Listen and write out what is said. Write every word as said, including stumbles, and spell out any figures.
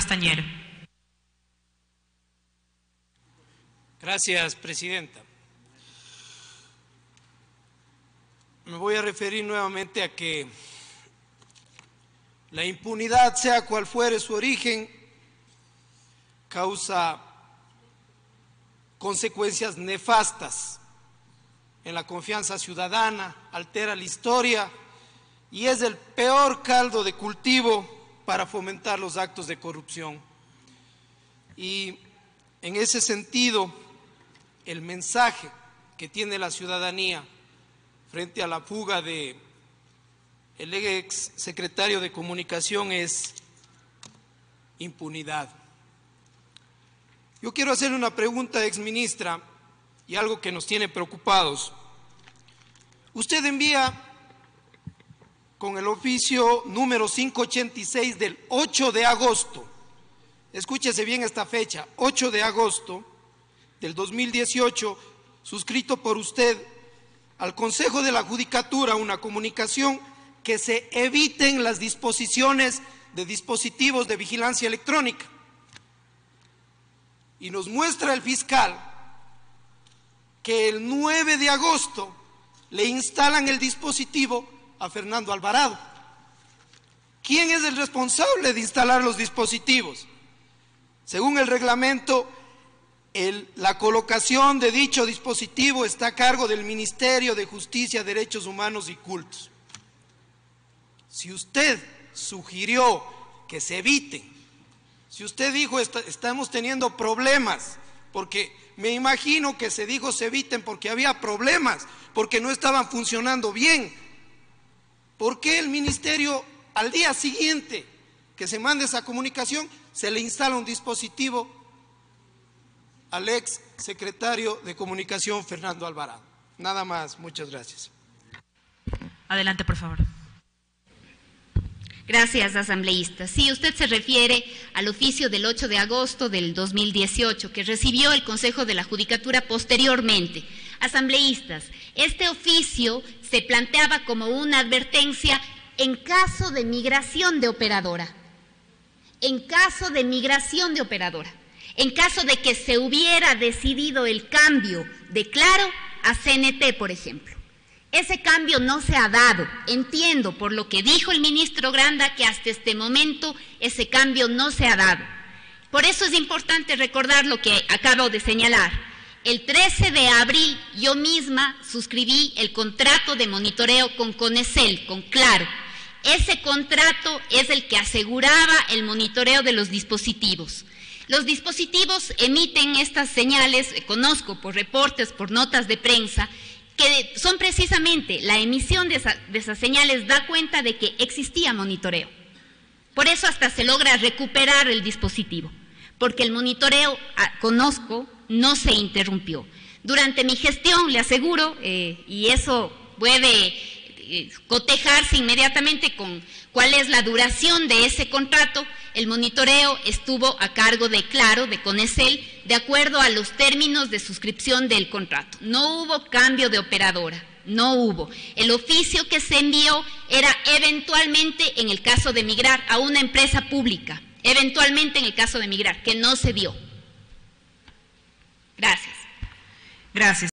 Castañer. Gracias, Presidenta. Me voy a referir nuevamente a que la impunidad, sea cual fuere su origen, causa consecuencias nefastas en la confianza ciudadana, altera la historia y es el peor caldo de cultivo para fomentar los actos de corrupción. Y en ese sentido, el mensaje que tiene la ciudadanía frente a la fuga de el ex secretario de Comunicación es impunidad. Yo quiero hacerle una pregunta, ex ministra, y algo que nos tiene preocupados. Usted envía con el oficio número quinientos ochenta y seis del ocho de agosto, escúchese bien esta fecha, ocho de agosto del dos mil dieciocho, suscrito por usted al Consejo de la Judicatura, una comunicación que se eviten las disposiciones de dispositivos de vigilancia electrónica. Y nos muestra el fiscal que el nueve de agosto le instalan el dispositivo a Fernando Alvarado. ¿Quién es el responsable de instalar los dispositivos? Según el reglamento, el, la colocación de dicho dispositivo está a cargo del Ministerio de Justicia, Derechos Humanos y Cultos. Si usted sugirió que se eviten, si usted dijo está, estamos teniendo problemas, porque me imagino que se dijo se eviten porque había problemas, porque no estaban funcionando bien, ¿por qué el ministerio al día siguiente que se mande esa comunicación se le instala un dispositivo al ex secretario de Comunicación Fernando Alvarado? Nada más, muchas gracias. Adelante, por favor. Gracias, asambleísta. Sí, usted se refiere al oficio del ocho de agosto del dos mil dieciocho que recibió el Consejo de la Judicatura posteriormente. Asambleístas, este oficio se planteaba como una advertencia en caso de migración de operadora. En caso de migración de operadora. En caso de que se hubiera decidido el cambio de Claro a C N T, por ejemplo. Ese cambio no se ha dado. Entiendo por lo que dijo el ministro Granda que hasta este momento ese cambio no se ha dado. Por eso es importante recordar lo que acabo de señalar. El trece de abril yo misma suscribí el contrato de monitoreo con Conecel, con Claro. Ese contrato es el que aseguraba el monitoreo de los dispositivos. Los dispositivos emiten estas señales, conozco por reportes, por notas de prensa, que son precisamente la emisión de, esa, de esas señales da cuenta de que existía monitoreo. Por eso hasta se logra recuperar el dispositivo, porque el monitoreo, ah, conozco, no se interrumpió. Durante mi gestión, le aseguro, eh, y eso puede eh, cotejarse inmediatamente con cuál es la duración de ese contrato, el monitoreo estuvo a cargo de Claro, de Conecel, de acuerdo a los términos de suscripción del contrato. No hubo cambio de operadora, no hubo. El oficio que se envió era eventualmente, en el caso de migrar a una empresa pública, eventualmente en el caso de migrar, que no se dio. Gracias. Gracias.